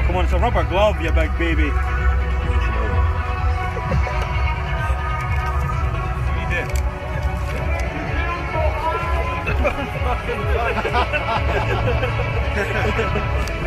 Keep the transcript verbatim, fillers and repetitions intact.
come on, it's a rubber glove, you big baby. What do you do?